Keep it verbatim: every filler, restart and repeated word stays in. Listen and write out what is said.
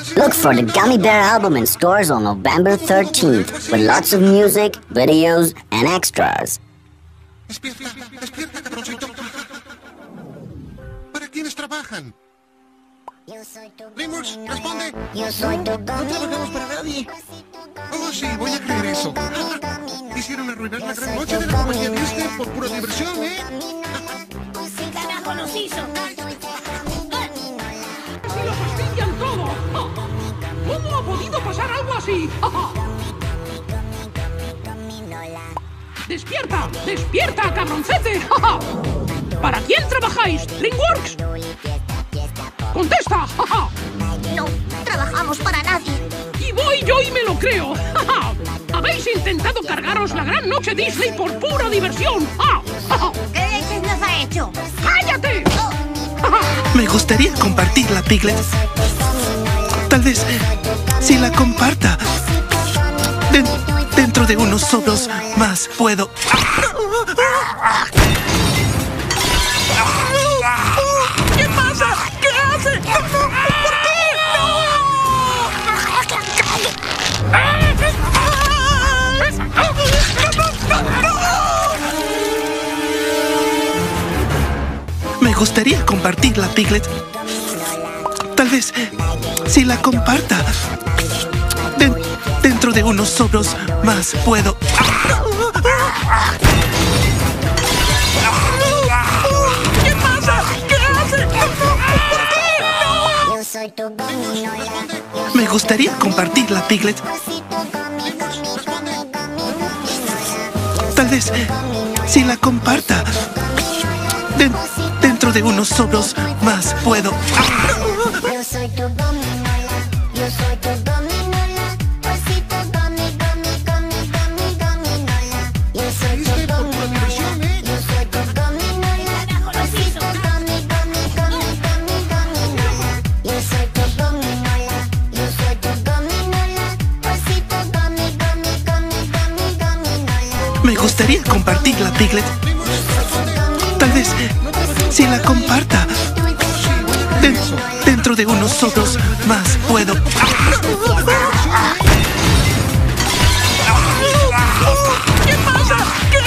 Look for the Gummy Bear album in stores on November thirteenth with lots of music, videos, and extras. Despierta, despierta, cabroncito. ¿Para quiénes trabajan? Limburgs, responde. Yo soy tu No trabajamos para nadie. Oh, sí, voy a creer eso. Quisieron arruinar la gran noche de la compañía Disney por pura diversión, ¿eh? ¿Qué carajo nos hizo? ¡Si lo fastidian todo! ¿Cómo ha podido pasar algo así? ¡Despierta! ¡Despierta, cabroncete! ¿Para quién trabajáis? ¿Dreamworks? ¡Contesta! No, trabajamos para nadie. Y voy yo y me lo creo. Habéis intentado cargaros la gran noche Disney por pura diversión. ¿Qué leches nos ha hecho? ¡Cállate! Me gustaría compartirla, Piglet. Tal vez si la comparta de- dentro de unos sobros más puedo. ¿Qué pasa? ¿Qué hace? ¿Por qué? Me gustaría compartirla, Piglet. Tal vez si la comparta de- dentro de unos sobros más puedo. ¿Qué pasa? ¿Qué hace? Yo soy tu gominola. Me gustaría compartirla, Piglet. Tal vez si la comparta de- dentro de unos sobros más puedo. Yo soy tu gominola. Yo soy tu gominola. Osito gomi, gomi, gomi, gomi, gominola. Yo soy tu Disney por pura diversión, ¿eh? Yo soy tu gominola. Osito gomi, gomi, gomi, gomi, gominola. Yo soy tu gominola. Yo soy tu gominola. Osito gomi, gomi, gomi, gomi, gominola. Me gustaría compartirla, Piglet. Tal vez si la comparta de- dentro de unos sobros más puedo. ¿Qué pasa? ¿Qué